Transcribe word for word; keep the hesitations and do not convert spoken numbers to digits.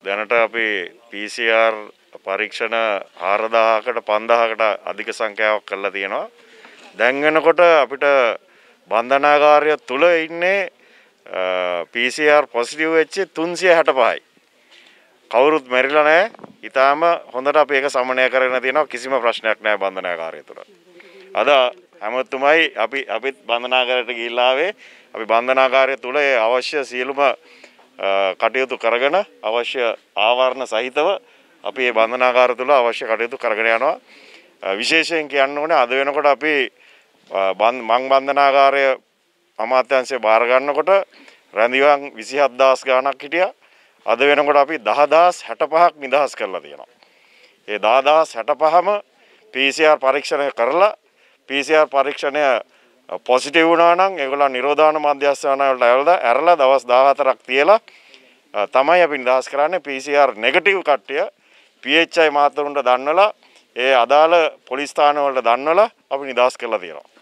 දැනට අපි P C R පරීක්ෂණ හාරදාහකට පන්දාහකට අධික සංඛ්‍යාවක් කරලා තියෙනවා. දැන් වෙනකොට අපිට බන්ධනාගාරය තුල ඉන්නේ P C R පොසිටිව් වෙච්ච තුන්සිය හැටපහයි. කවුරුත් මැරිලා නැහැ. ඊටාම හොඳට අපි ඒක සමනය කරගෙන තියෙනවා. කිසිම ප්‍රශ්නයක් නැහැ බන්ධනාගාරය තුල. අද හැමතුමයි අපි අපිත් බන්ධනාගාරයට ගිහිල්ලා ආවේ. අපි බන්ධනාගාරය තුල ඒ අවශ්‍ය සියලුම කටයුතු කරගෙන අවශ්‍ය ආවරණ සහිතව අපි මේ බන්ධනාගාර තුල අවශ්‍ය කටයුතු කරගෙන යනවා. විශේෂයෙන් කියන්න ඕනේ අද වෙනකොට අපි මං බන්ධනාගාරය අමාත්‍යාංශය බාර ගන්නකොට රැඳිවන් විසිහත් දහස් ගාණක් හිටියා. අද වෙනකොට අපි දහ දහස් හැටපහක් නිදහස් කරලා තියෙනවා. ඒ දහ දහස් හැටපහම P C R පරීක්ෂණය කරලා P C R පරීක්ෂණය පොසිටිව් වුණා නම් ඒගොල්ලන් නිරෝධාන මධ්‍යස්ථාන වලට ඇවිල්ලා ඇරලා දවස් දාහතරක් තියලා තමයි අපි නිදහස් කරන්නේ. P C R නෙගටිව් කට්ටිය P H I මාතෘන්ට දන්වලා ඒ අදාළ පොලිස් ස්ථාන වලට දන්වලා අපි නිදහස් කරලා තියෙනවා.